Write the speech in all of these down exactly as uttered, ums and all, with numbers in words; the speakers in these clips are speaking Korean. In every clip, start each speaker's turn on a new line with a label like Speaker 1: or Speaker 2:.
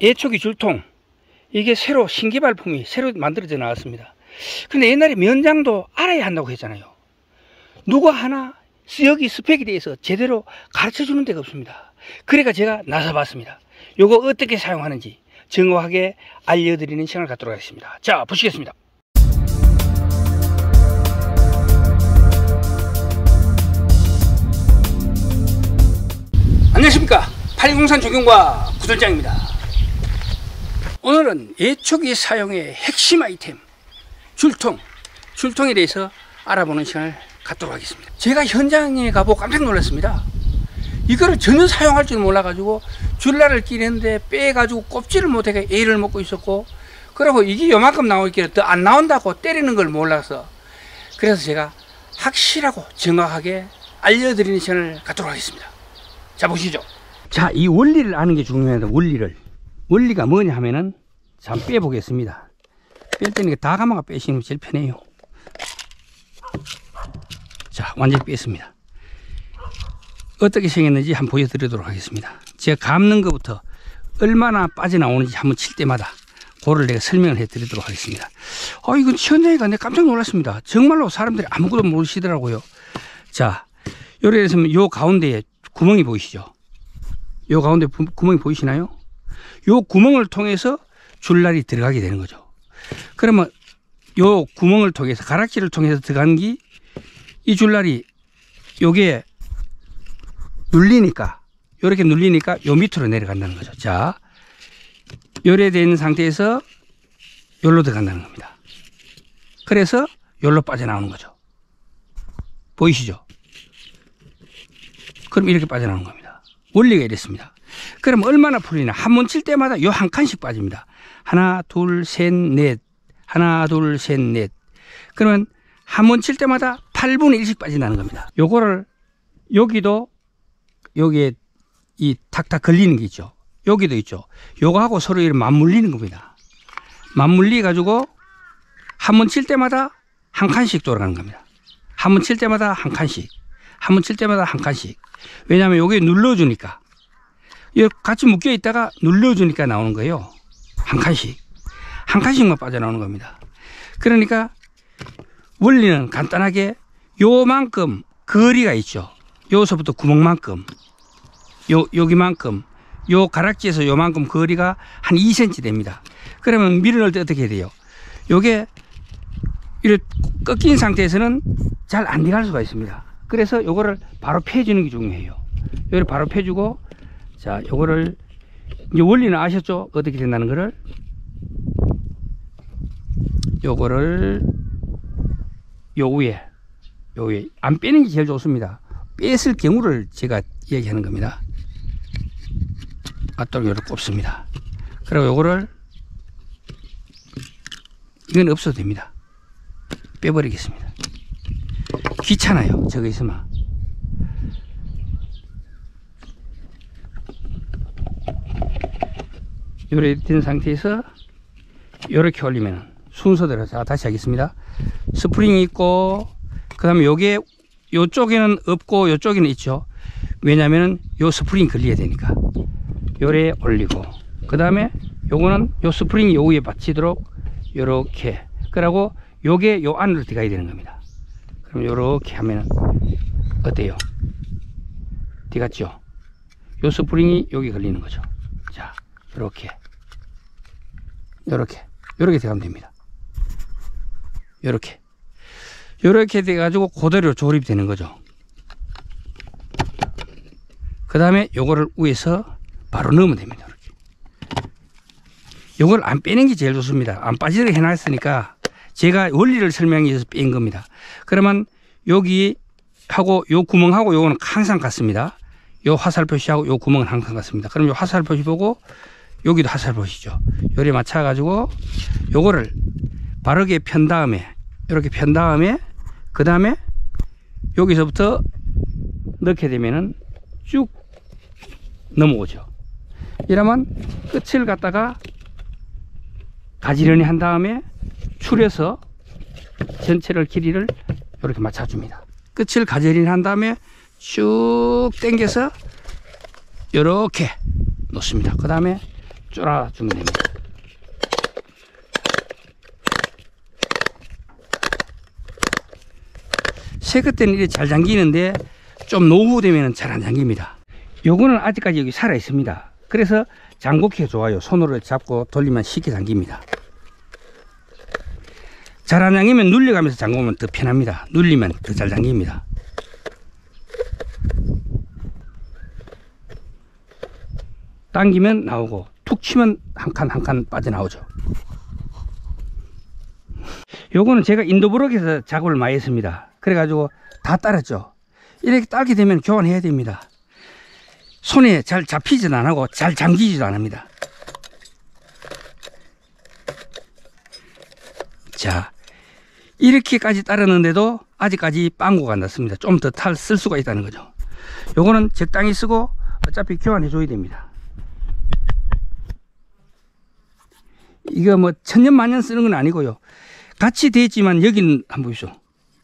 Speaker 1: 예초기 줄통, 이게 새로 신개발품이 새로 만들어져 나왔습니다. 근데 옛날에 면장도 알아야 한다고 했잖아요. 누가 하나 여기 스펙에 대해서 제대로 가르쳐 주는 데가 없습니다. 그러니까 제가 나서 봤습니다. 요거 어떻게 사용하는지 정확하게 알려드리는 시간을 갖도록 하겠습니다. 자, 보시겠습니다. 안녕하십니까, 팔공산 조경과 구설장입니다. 오늘은 예초기 사용의 핵심 아이템 줄통, 줄통에 대해서 알아보는 시간을 갖도록 하겠습니다. 제가 현장에 가보고 깜짝 놀랐습니다. 이거를 전혀 사용할 줄 몰라가지고 줄날을 끼는데 빼가지고 꼽지를 못하게 애를 먹고 있었고, 그리고 이게 요만큼 나오기를 더 안 나온다고 때리는 걸 몰라서, 그래서 제가 확실하고 정확하게 알려드리는 시간을 갖도록 하겠습니다. 자, 보시죠. 자, 이 원리를 아는 게 중요합니다. 원리를. 원리가 뭐냐 하면은, 자, 한번 빼보겠습니다. 뺄 때는 다 감아가 빼시는 게 제일 편해요. 자, 완전히 뺐습니다. 어떻게 생겼는지 한번 보여드리도록 하겠습니다. 제가 감는 것부터 얼마나 빠져나오는지 한번 칠 때마다 그거를 내가 설명을 해드리도록 하겠습니다. 어, 이건 현장에 가는데 깜짝 놀랐습니다. 정말로 사람들이 아무것도 모르시더라고요. 자, 요래 해서 요 가운데에 구멍이 보이시죠? 요 가운데 부, 구멍이 보이시나요? 요 구멍을 통해서 줄날이 들어가게 되는 거죠. 그러면 요 구멍을 통해서, 가락지를 통해서 들어간 게 이 줄날이 요게 눌리니까, 요렇게 눌리니까 요 밑으로 내려간다는 거죠. 자, 요래 된 상태에서 요로 들어간다는 겁니다. 그래서 요로 빠져나오는 거죠. 보이시죠? 그럼 이렇게 빠져나오는 겁니다. 원리가 이랬습니다. 그럼 얼마나 풀리나? 한 번 칠 때마다 요 한 칸씩 빠집니다. 하나, 둘, 셋, 넷. 하나, 둘, 셋, 넷. 그러면 한 번 칠 때마다 팔분의 일씩 빠진다는 겁니다. 요거를 여기도, 여기에 이 탁탁 걸리는 게 있죠. 여기도 있죠. 요거하고 서로 이렇게 맞물리는 겁니다. 맞물리 가지고 한 번 칠 때마다 한 칸씩 돌아가는 겁니다. 한 번 칠 때마다 한 칸씩. 한 번 칠 때마다 한 칸씩. 왜냐하면 요게 눌러주니까. 같이 묶여 있다가 눌러주니까 나오는 거예요. 한 칸씩. 한 칸씩만 빠져나오는 겁니다. 그러니까 원리는 간단하게 요만큼 거리가 있죠. 여기서부터 구멍만큼, 요, 여기만큼, 요 가락지에서 요만큼 거리가 한 이 센티미터 됩니다. 그러면 밀어 넣을 때 어떻게 해야 돼요? 요게 이렇게 꺾인 상태에서는 잘 안 들어갈 수가 있습니다. 그래서 요거를 바로 펴주는 게 중요해요. 요거를 바로 펴주고, 자, 요거를, 이제 원리는 아셨죠? 어떻게 된다는 거를. 요거를 요 위에, 요 위에 안 빼는 게 제일 좋습니다. 뺐을 경우를 제가 얘기하는 겁니다. 맞도록 요렇게 꼽습니다. 그리고 요거를, 이건 없어도 됩니다. 빼버리겠습니다. 귀찮아요, 저거 있으면. 요렇게 된 상태에서 요렇게 올리면 순서대로. 자, 다시 하겠습니다. 스프링이 있고, 그 다음에 요게 요쪽에는 없고 요쪽에는 있죠. 왜냐면은 요 스프링이 걸려야 되니까. 요래 올리고, 그 다음에 요거는 요 스프링이 요 위에 받치도록 요렇게. 그러고 요게 요 안으로 들어가야 되는 겁니다. 그럼 요렇게 하면은 어때요? 들어갔죠? 요 스프링이 여기 걸리는 거죠. 자, 요렇게. 요렇게. 요렇게 들어가면 됩니다. 요렇게. 요렇게 돼가지고 그대로 조립이 되는 거죠. 그 다음에 요거를 위에서 바로 넣으면 됩니다. 이렇게. 요걸 안 빼는 게 제일 좋습니다. 안 빠지게 해놨으니까 제가 원리를 설명해 줘서 뺀 겁니다. 그러면 여기 하고 요 구멍하고 요거는 항상 같습니다. 요 화살 표시하고 요 구멍은 항상 같습니다. 그럼 요 화살 표시 보고 여기도 화살 표시죠. 요래 맞춰가지고 요거를 바르게 편 다음에, 이렇게 편 다음에, 그 다음에 여기서부터 넣게 되면은 쭉 넘어오죠. 이러면 끝을 갖다가 가지런히 한 다음에 추려서 전체를 길이를 이렇게 맞춰줍니다. 끝을 가지런히 한 다음에 쭉 당겨서 이렇게 놓습니다. 그 다음에 쫄아주면 됩니다. 새거 때는 이렇게 잘 잠기는데 좀 노후되면 잘 안 잠깁니다. 요거는 아직까지 여기 살아 있습니다. 그래서 잠그기가 좋아요. 손으로 잡고 돌리면 쉽게 잠깁니다. 잘 안 잠기면 눌려가면서 잠그면 더 편합니다. 눌리면 더 잘 잠깁니다. 당기면 나오고 툭 치면 한 칸 한 칸 빠져나오죠. 요거는 제가 인도브록에서 작업을 많이 했습니다. 그래가지고 다 따랐죠. 이렇게 따게 되면 교환해야 됩니다. 손에 잘 잡히지도 안 하고 잘 잠기지도 않습니다. 자, 이렇게까지 따랐는데도 아직까지 빵구가 안 났습니다. 좀 더 탈 쓸 수가 있다는 거죠. 요거는 적당히 쓰고 어차피 교환해 줘야 됩니다. 이거 뭐 천년만년 쓰는 건 아니고요. 같이 돼 있지만 여기는 한번 보십시오.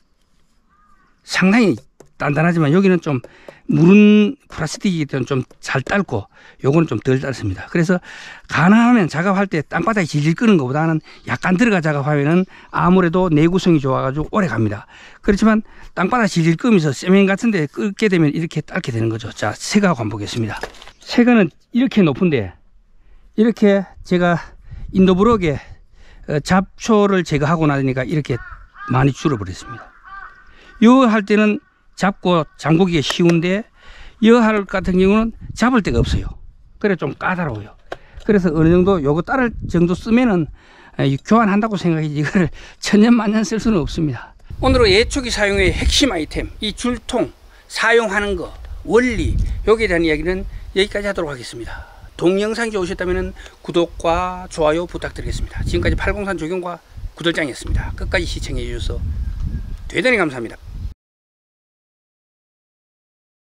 Speaker 1: 상당히 단단하지만 여기는 좀 무른 플라스틱이기 때문에 좀 잘 닳고 요거는 좀 덜 닳습니다. 그래서 가능하면 작업할 때 땅바닥에 질질 끄는 것보다는 약간 들어가 작업하면은 아무래도 내구성이 좋아가지고 오래 갑니다. 그렇지만 땅바닥 질질 끄면서 세면 같은 데 끄게 되면 이렇게 닳게 되는 거죠. 자, 새거하고 한번 보겠습니다. 새거는 이렇게 높은데 이렇게 제가 인도브록에 잡초를 제거하고 나니까 이렇게 많이 줄어버렸습니다. 요 할 때는 잡고 잠그기가 쉬운데 여 할 같은 경우는 잡을 데가 없어요. 그래 좀 까다로워요. 그래서 어느 정도 요거 따를 정도 쓰면은 교환한다고 생각하지 이거를 천년만년 쓸 수는 없습니다. 오늘은 예초기 사용의 핵심 아이템 이 줄통 사용하는 거 원리 여기에 대한 이야기는 여기까지 하도록 하겠습니다. 동영상이 좋으셨다면 구독과 좋아요 부탁드리겠습니다. 지금까지 팔공산 조경과 구들장이었습니다. 끝까지 시청해 주셔서 대단히 감사합니다.